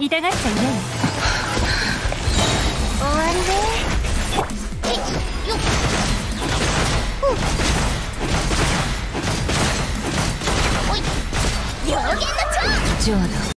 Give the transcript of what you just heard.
痛がっちゃいない。 終わりね。よっ。おい。表現の超。 浄土。